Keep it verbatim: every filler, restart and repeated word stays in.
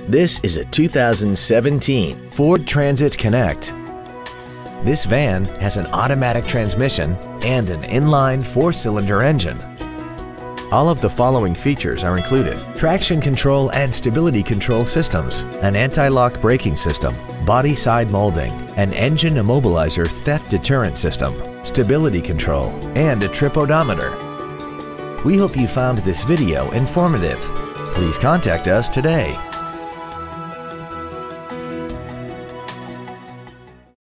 This is a two thousand seventeen Ford Transit Connect. This van has an automatic transmission and an inline four-cylinder engine. All of the following features are included: traction control and stability control systems, an anti-lock braking system, body side molding, an engine immobilizer theft deterrent system, stability control, and a trip odometer. We hope you found this video informative. Please contact us today.